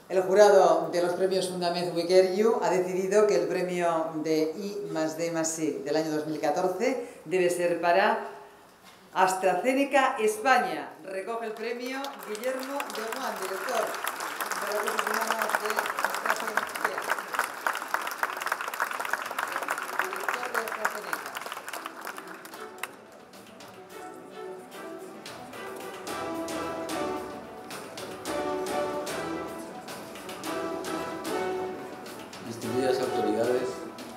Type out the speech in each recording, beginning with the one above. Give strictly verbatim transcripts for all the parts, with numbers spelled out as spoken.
El jurado de los premios Fundament We Care You ha decidido que el premio de I más D más I del año dos mil catorce debe ser para AstraZeneca España. Recoge el premio Guillermo de Juan, director de Recursos Humanos de AstraZeneca. Director de AstraZeneca. Distinguidas autoridades,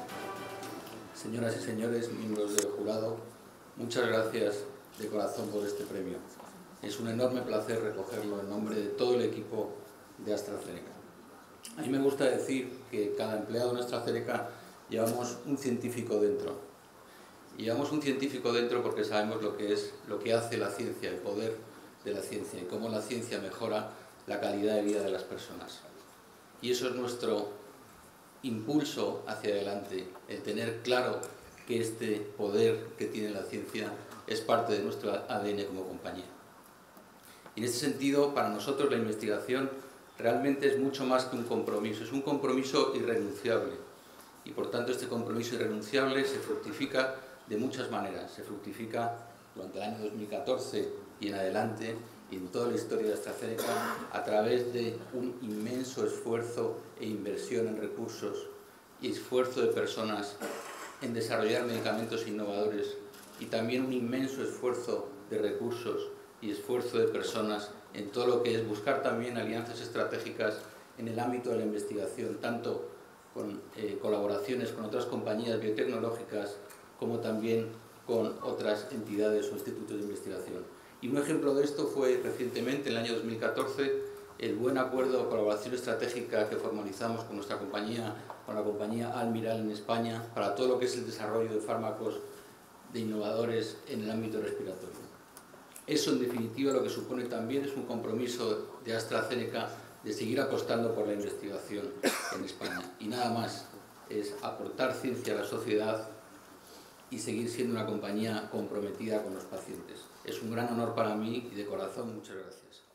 señoras y señores, miembros del jurado, muchas gracias de corazón por este premio. Es un enorme placer recogerlo en nombre de todo el equipo de AstraZeneca. A mí me gusta decir que cada empleado de AstraZeneca llevamos un científico dentro. Y llevamos un científico dentro porque sabemos lo que es, lo que hace la ciencia, el poder de la ciencia y cómo la ciencia mejora la calidad de vida de las personas. Y eso es nuestro impulso hacia adelante, el tener claro que este poder que tiene la ciencia es parte de nuestro A D N como compañía. Y en este sentido, para nosotros la investigación realmente es mucho más que un compromiso, es un compromiso irrenunciable. Y por tanto este compromiso irrenunciable se fructifica de muchas maneras. Se fructifica durante el año dos mil catorce y en adelante, y en toda la historia de AstraZeneca, a través de un inmenso esfuerzo e inversión en recursos y esfuerzo de personas en desarrollar medicamentos innovadores, y también un inmenso esfuerzo de recursos y esfuerzo de personas en todo lo que es buscar también alianzas estratégicas en el ámbito de la investigación, tanto con eh, colaboraciones con otras compañías biotecnológicas como también con otras entidades o institutos de investigación. Y un ejemplo de esto fue recientemente, en el año dos mil catorce, el buen acuerdo de colaboración estratégica que formalizamos con nuestra compañía, con la compañía Almirall en España, para todo lo que es el desarrollo de fármacos de innovadores en el ámbito respiratorio. Eso, en definitiva, lo que supone también es un compromiso de AstraZeneca de seguir apostando por la investigación en España. Y nada más, es aportar ciencia a la sociedad y seguir siendo una compañía comprometida con los pacientes. Es un gran honor para mí y de corazón, muchas gracias.